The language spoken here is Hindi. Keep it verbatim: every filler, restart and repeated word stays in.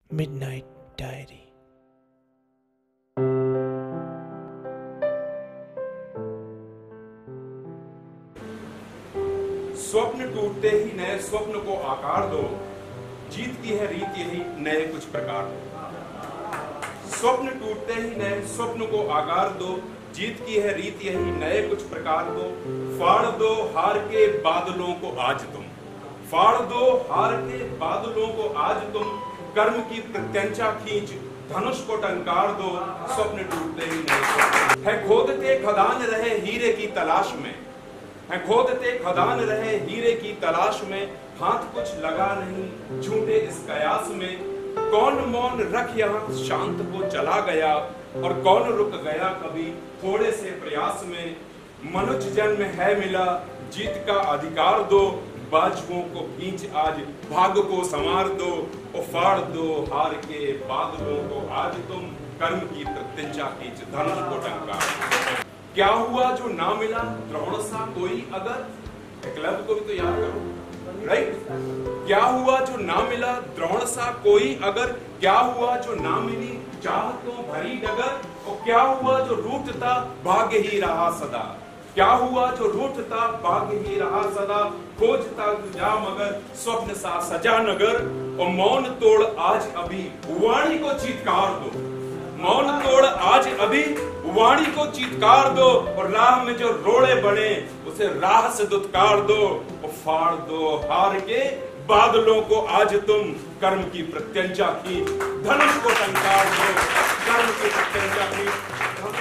Midnight Diary. स्वप्न टूटते ही नए स्वप्न को आकार दो, जीत की है रीत यही नए कुछ प्रकार दो। स्वप्न टूटते ही नए स्वप्न को आकार दो, जीत की है रीत यही नए कुछ प्रकार दो। फाड़ दो हार के बादलों को आज तुम, फाड़ दो हार के बादलों को आज तुम, कर्म की प्रत्यंचा खींच धनुष को टंकार दो। स्वप्न टूटते ही नए है खोदते खदान रहे हीरे की तलाश में, है खोदते खदान रहे हीरे की तलाश में, हाथ कुछ लगा नहीं झूठे इस कयास में। कौन मौन रख यहाँ शांत को चला गया, और कौन रुक गया कभी थोड़े से प्रयास में। मनुष्य जन्म है मिला जीत का अधिकार दो, बाजुओं को खींच आज भाग को संवार दो। और फाड़ दो हार के बादलों को आज तुम, कर्म की प्रत्यंचा खींच धनुष को टंकार। क्या हुआ जो ना मिला द्रोण सा कोई अगर, क्लब को भी तो याद करो, राइट। क्या हुआ जो ना मिला द्रोण सा कोई अगर, क्या हुआ जो ना मिली चाह तो भरी डगर। और क्या हुआ जो रूठता भाग्य ही रहा सदा, क्या हुआ जो रूठता भाग्य ही रहा सदा। खोजता जा मगर स्वप्न सा सजा नगर, और मौन तोड़ आज अभी वाणी को चीत्कार दो, मौन तोड़ आज अभी वाणी को चीत्कार दो। और राह में जो रोड़े बने उसे राह से दुत्कार दो। और फाड़ दो हार के बादलों को आज तुम, कर्म की प्रत्यंचा की धनुष को टंकार दो। कर्म की प्रत्यंचा की